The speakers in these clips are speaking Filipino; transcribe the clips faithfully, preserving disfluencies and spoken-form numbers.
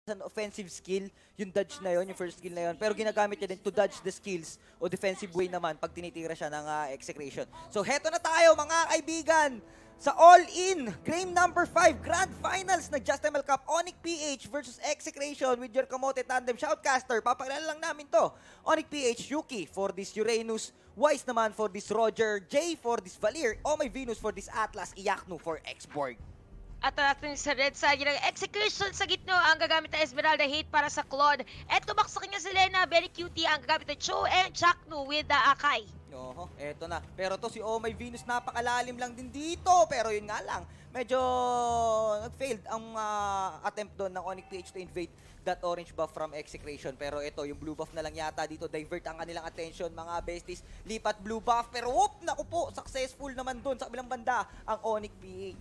an offensive skill, yung dodge na yon, yung first skill na yon. Pero ginagamit niya din to dodge the skills o defensive way naman pag tinitira siya ng uh, execration. So heto na tayo mga kaibigan sa all-in game number five Grand Finals ng Just M L Cup Onyx P H versus Execration with your kamote tandem shoutcaster. Papakilala lang namin to. Onyx P H, Yuki for this Uranus, Wise naman for this Roger, Jay for this Valir, Oh My Venus for this Atlas, Iyaknu for Xborg. At natin sa red side, yung execution sa gitno ang gagamit ng Esmeralda Hate para sa Claude. At tumaksa kanya si Lena, very cutie ang gagamit ng Cho and Chaknu with the Akai. Oho, eto na. Pero to si Oh My Venus, napakalalim lang din dito. Pero yun nga lang, medyo nag-failed ang uh, attempt doon ng Onyx P H to invade that orange buff from Execration. Pero ito, yung blue buff na lang yata dito, divert ang kanilang attention mga besties. Lipat blue buff, pero whoop, naku po, successful naman doon sa kabilang banda ang Onyx P H.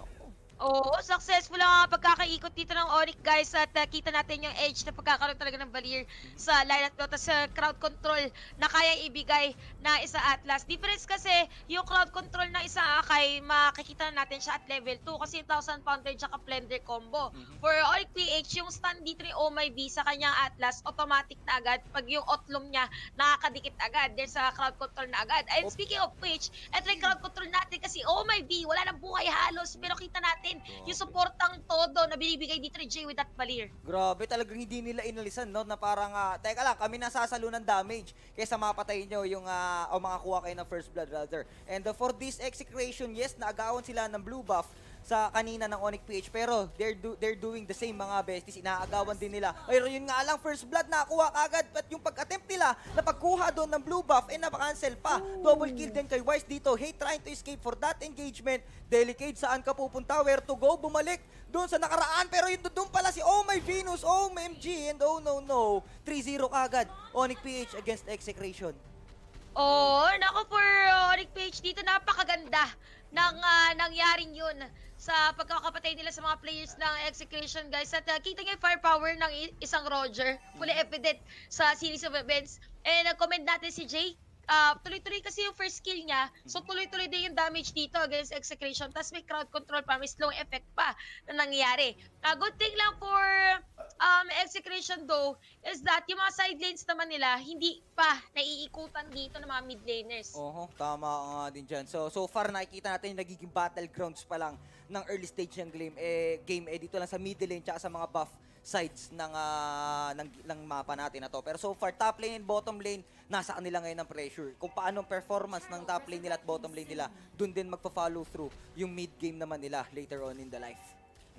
Oo, successful ang uh, pagkakaikot dito ng Onyx guys at uh, kita natin yung edge na pagkakaroon talaga ng Valir sa lineup nito sa crowd control na kaya ibigay na isa Atlas. Difference kasi yung crowd control ng isa Akai, makikita natin siya at level two kasi yung thousand pounder tsaka Blender combo. Mm-hmm. For Onyx P H, yung stand dito ni Oh My V sa kanyang Atlas, automatic na agad pag yung otlong niya nakakadikit agad din sa crowd control na agad. And speaking of which, ito yung crowd control natin kasi Oh My V, wala nang buhay halos pero kita natin yung supportang todo na binibigay dito ni Jay with that Valir. Grabe, talagang hindi nila inalisan, no? Na parang, uh, teka lang, kami nasasalo ng damage kaysa mapatay nyo yung, uh, o makakuha kayo ng first blood rather. And uh, for this execration, yes, naagawan sila ng blue buff sa kanina ng Onyx P H, pero they're, do, they're doing the same mga besties, inaagawan din nila. Pero yun nga lang, first blood nakakuha kagad, at yung pag-attempt nila na pagkuha doon ng blue buff, eh napakancel pa. Double kill din kay Wise dito, Hate trying to escape for that engagement. Delicate, saan ka pupunta, where to go, bumalik doon sa nakaraan, pero yun doon pala si Oh My Venus, Oh My M G, and oh no no, three zero kagad, Onyx P H against Execration. Oh, nako for uh, Onyx P H dito, napakaganda ng uh, nangyaring yun sa pagkakapatay nila sa mga players ng Execution guys. At uh, kita niyo yung firepower ng isang Roger, fully evident sa series of events. And nag-comment uh, natin si Jay, uh, tuloy-tuloy kasi yung first skill niya, so tuloy-tuloy din yung damage dito against Execution. Tapos may crowd control pa, may slow effect pa na nangyayari. Uh, good thing lang for um, Execution though, is that yung mga side lanes naman nila, hindi pa naiikutan dito ng mga mid laners. Oho, tama nga din dyan. So, so far nakikita natin yung nagiging battlegrounds pa lang ng early stage ng game, eh, game eh, dito lang sa middle lane tsaka sa mga buff sides ng, uh, ng, ng mapa natin na to. Pero so far, top lane and bottom lane, nasa kanila ngayon ang pressure. Kung paano ang performance ng top lane nila at bottom lane nila, dun din magpa-follow through yung mid game naman nila later on in the life.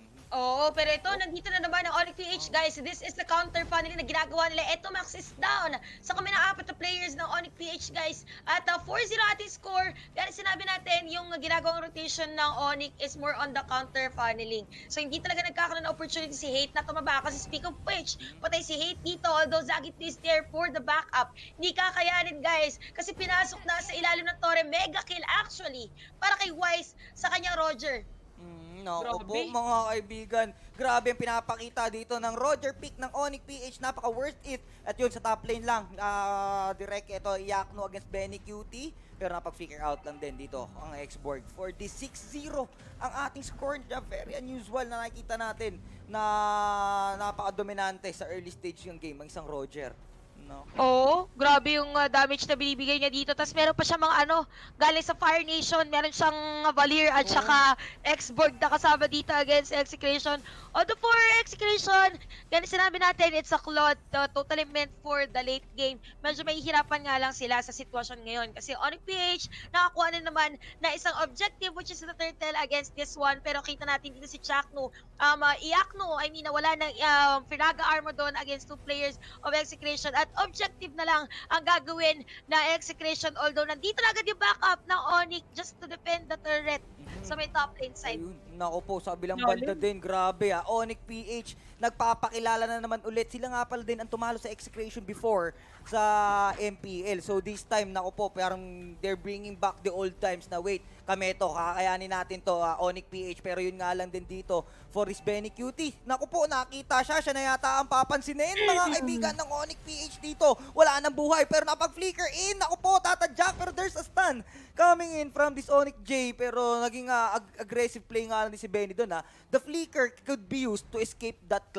Oo, pero ito, nandito na naman ang Onyx P H, guys. This is the counter pa nila na ginagawa nila. Ito, Max is down sa kami ng apat na players ng Onyx P H, guys. At uh, four zero ating score. Kaya sinabi natin, yung uh, ginagawang rotation ng Onyx is more on the counter funneling. So, hindi talaga nagkakaroon ng opportunity si Hate na tumaba. Kasi speak of which, patay si Hate dito. Although Zagit is there for the backup. Hindi kakayanin, guys. Kasi pinasok na sa ilalim ng Torre. Mega kill, actually, para kay Wise sa kanyang Roger. Mm, Naku po mga kaibigan, grabe ang pinapakita dito ng Roger pick ng Onyx P H, napaka worth it. At yun sa top lane lang, uh, direct ito Iyaknu against Benny Cutie, pero napag-figure out lang din dito ang Xborg. For this six zero ang ating score, very unusual na nakikita natin na napaka-dominante sa early stage ng game ang isang Roger. No. Oo, grabe yung uh, damage na binibigay niya dito. Tapos meron pa siya mga ano, galing sa Fire Nation, meron siyang uh, Valir at saka Xborg na kasama dito against Execration. Although for Execration, ganun sinabi natin, it's a Claude, uh, totally meant for the late game. Medyo may hirapan nga lang sila sa sitwasyon ngayon. Kasi Onyx P H, nakakuha na naman na isang objective which is the turtle against this one. Pero kita natin dito si Chaknu, um, uh, Iyaknu, I mean, wala ng uh, Firaga armor doon against two players of Execration. At objective na lang ang gagawin na Execration, although nandito na agad yung backup ng Onyx just to defend the turret mm-hmm. sa may top lane side. Ayun, naku po, sa bilang banda din, grabe ah. Onyx P H, nagpapakilala na naman ulit. Sila nga pala din ang tumalo sa Execration before sa M P L. So this time, naku po, parang they're bringing back the old times na wait, kami to, kakayanin natin to, uh, Onyx P H, pero yun nga lang din dito for this Benny Cutie. Naku po, nakita siya, siya na yata ang papansinin, mga kaibigan ng Onyx P H dito. Wala nang buhay, pero napag-flicker in. Naku po, tatadyak, pero there's a stun coming in from this Onyx J, pero naging uh, ag aggressive play nga lang din si Benny doon ha. The flicker could be used to escape that clash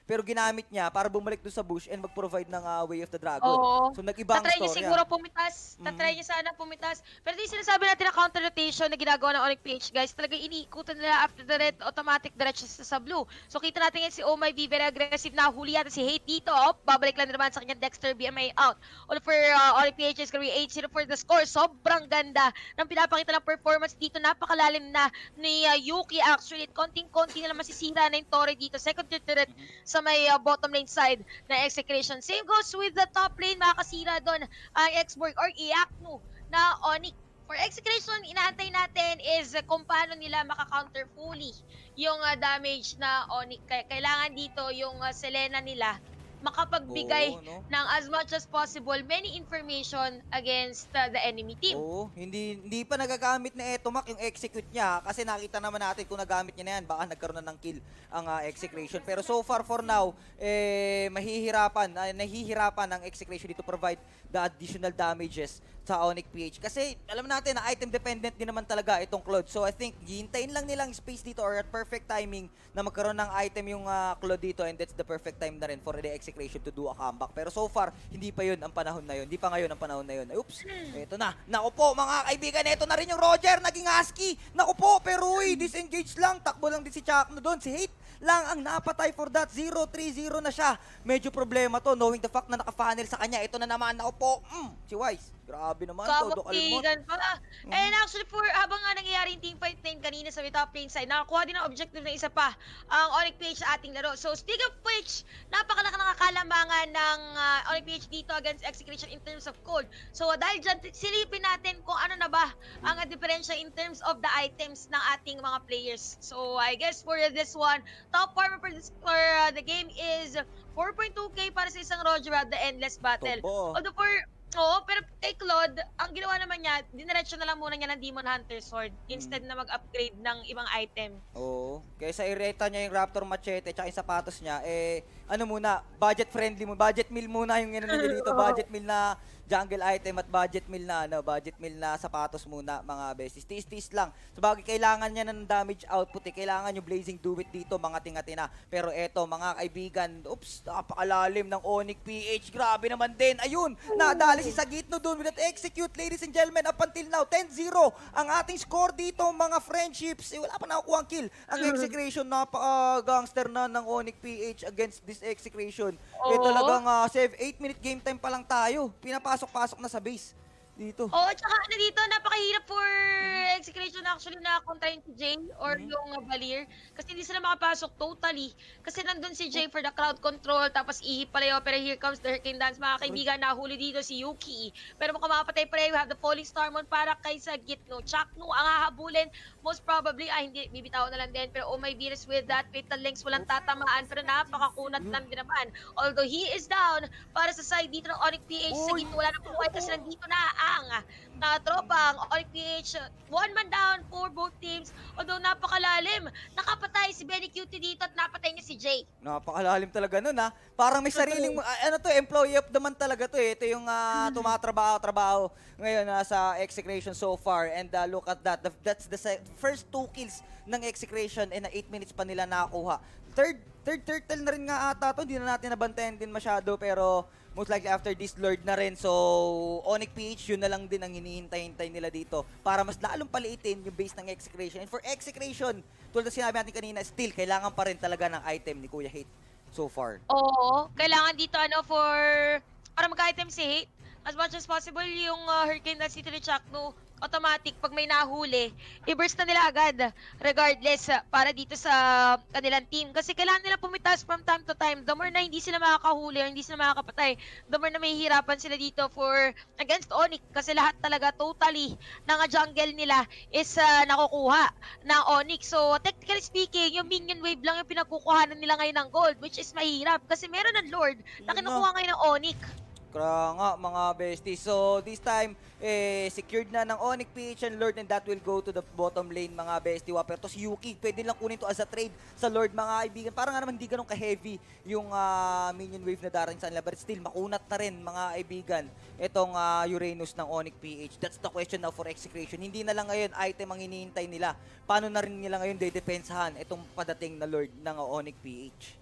pero ginamit niya para bumalik doon sa bush and mag-provide ng uh, Way of the Dragon. Oo. So nag-ibang Tatry niya story. siguro pumitas. Tatry Mhm. niya sana pumitas. Pero di sinasabi natin na counter rotation na ginagawa ng Onyx P H, guys. Talaga iniikutan nila after the red, automatic diretso sa, sa blue. So kita natin ngayon si Oh My V, very aggressive na. Huli yata si Hate dito. Oh, babalik lang naman sa kanya Dexter, B M A out. All for uh, Onyx P H is gonna be eight zero for the score. Sobrang ganda ng pinapakita ng performance dito. Napakalalim na ni uh, Yuki actually. Konting-konti na lang masisira na yung Torre dito. Second tier turret sa may uh, bottom lane side na execution. Same goes with the top lane, makakasira doon ang Xborg or Iaknu na Onyx. For execution, inaantay natin is uh, kung paano nila maka-counter fully yung uh, damage na Onyx. Kaya kailangan dito yung uh, Selena nila makapagbigay Oo, no? ng as much as possible many information against uh, the enemy team. Oo, hindi hindi pa nagagamit na Etomac yung execute niya kasi nakita naman natin kung nagamit niya na yan, baka nagkaroon na ng kill ang uh, execution. Pero so far for now, eh, mahihirapan, uh, nahihirapan ang execution dito provide the additional damages sa Onyx P H. Kasi alam natin na item dependent din naman talaga itong Claude. So I think hihintayin lang nilang space dito or at perfect timing na magkaroon ng item yung uh, Claude dito and that's the perfect time na rin for the execution to do a comeback. Pero so far, hindi pa yun ang panahon na yun. Hindi pa ngayon ang panahon na yun. Ay, oops, eto na. Naku po mga kaibigan, eto na rin yung Roger, naging husky. Naku po, pero uy, disengage lang. Takbo lang din si Chakno doon. Si Hate lang ang napatay for that. zero three zero na siya. Medyo problema to, knowing the fact na naka-funnel sa kanya. Ito na naman, naku po. Mm, si Wise. Grabe naman, todo kalmot. Kabaktigan pa. Mhm. And actually, for habang nga nangyayari yung teamfight na yun kanina sa top lane side, nakakuha din ang objective na isa pa, ang Onyx P H sa ating laro. So, speak of which, napakalaki ng nakakalamangan ng uh, Onyx P H dito against Execution in terms of cold. So, dahil dyan, silipin natin kung ano na ba ang uh, diferensya in terms of the items ng ating mga players. So, I guess for this one, top farmer for, this, for uh, the game is four point two K para sa isang Roger at the Endless Battle. Topo. Although for Oo, pero kay Claude, ang ginawa naman niya, diniretso na lang muna niya ng Demon Hunter Sword instead na mag-upgrade ng ibang item. Oo. Kaysa ireta niya yung Raptor Machete tsaka yung sapatos niya, eh, ano muna, budget friendly mo, budget meal muna yung ano niya dito, budget meal na jungle item at budget meal na, ano, budget meal na sapatos muna, mga besties. Tis-tis lang. Sabagay, kailangan niya ng damage output, eh. Kailangan yung Blazing Duet dito, mga tinga-tina. Pero eto, mga kaibigan, oops, napakalalim ng Onyx P H. Grabe naman din. Ayun, nadali si Sagitno dun with that execute, ladies and gentlemen, up until now, ten zero. Ang ating score dito, mga friendships, eh, wala pa nakukuha ang kill. Ang execution, napaka-gangster na ng Onyx P H against this execution. Eh, Oo. talagang uh, eight minute game time pa lang tayo. Pinapasok-pasok na sa base dito. Oo, tsaka ano dito, napakahirap for execution actually na kontrahin si Jay or Mhm. yung uh, Valier. Kasi hindi sila makapasok totally. Kasi nandun si Jay for the crowd control, tapos ihip pala yun, pero here comes the Hurricane Dance. Mga kaibigan, nahuli dito si Yuki. Pero mukhang mapatay pa rin, we have the Falling Starmon para kay Sagitno. Chakno ang hahabulin, most probably, ah hindi, bibitaw na lang din. Pero oh my goodness, with that, Fatal Links walang tatamaan, pero napakakunat lang din naman. Although he is down para sa side dito ng Onyx P H, Uy. Sagitno wala na po kasi nandito na ang na tropang Onyx P H, one man down for both teams. Although napakalalim, nakapatay si Benny Cutie dito at napatay niya si Jay. Napakalalim talaga nun, ha? Parang may sariling, ah, ano to, employee of the month talaga to, eh. Ito yung uh, tumatrabaho-trabaho ngayon uh, sa execution so far. And uh, look at that. The, that's the se- first two kills ng execution and na eight minutes pa nila nakuha. Third, third turtle na rin nga ata to. Hindi na natin nabantayan din masyado, pero most likely after this Lord na rin. So, Onyx P H, yun na lang din ang hinihintay-hintay nila dito para mas lalong paliitin yung base ng execution. And for execution, tulad na sinabi natin kanina, still, kailangan pa rin talaga ng item ni Kuya Hate so far. Oo, kailangan dito ano for para mag-item si Hate. As much as possible yung uh, Hurricane Dance dito ni Chakno, automatic pag may nahuli, i-burst na nila agad regardless uh, para dito sa kanilang team. Kasi kailangan nila pumitas from time to time. The more na hindi sila makakahuli o hindi sila makakapatay, the more na mahihirapan sila dito for against Onyx. Kasi lahat talaga totally ng uh, jungle nila is uh, nakukuha ng Onyx. So technically speaking, yung minion wave lang yung pinagkukuhanan nila ngayon ng gold, which is mahirap. Kasi meron ng Lord na Yun kinukuha ngayon ng Onyx. Kaya nga, mga besties. So, this time, eh, secured na ng Onyx P H and Lord and that will go to the bottom lane, mga bestie. Pero to si Yuki, pwede lang kunin to as a trade sa Lord, mga kaibigan. Parang nga naman hindi ganun ka-heavy yung uh, minion wave na darating sa nila. But still, makunat na rin, mga kaibigan, itong uh, Uranus ng Onyx P H. That's the question now for execution. Hindi na lang ngayon item ang hinihintay nila. Paano na rin nila ngayon dedepensahan itong padating na Lord ng uh, Onyx P H?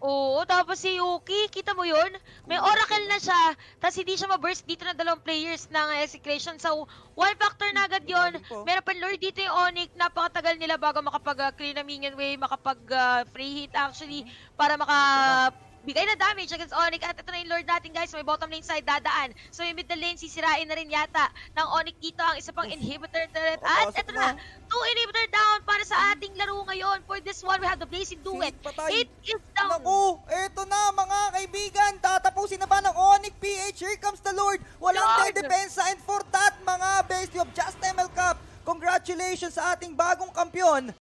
Oo, tapos si Yuki, kita mo yun? May Oracle na siya, tapos hindi siya ma-burst dito ng dalawang players ng Execration. So, one factor na agad yun. Meron pa Lord dito yung Onyx, napakatagal nila bago makapag-clear na minion wave, makapag-free hit actually, para maka... bigay na damage against Onyx. At ito na yung Lord natin, guys. May bottom lane side dadaan. So yung mid na lane, sisirain na rin yata ng Onyx dito ang isa pang inhibitor turret. At ito na, two inhibitor down para sa ating laro ngayon. For this one, we have the Blazing Duet. It is down. Naku, eto na mga kaibigan. Tatapusin na ba ng Onyx P H? Here comes the Lord. Walang Lord. depensa. And for that, mga Bestie of Just M L Cup, congratulations sa ating bagong kampiyon.